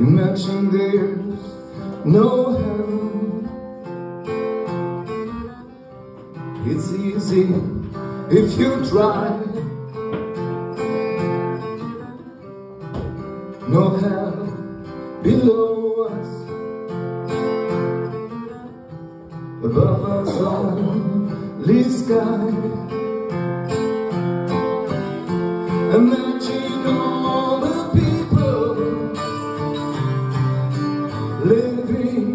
Imagine there's no heaven. It's easy if you try. No hell below us, above us only sky. Imagine all the people living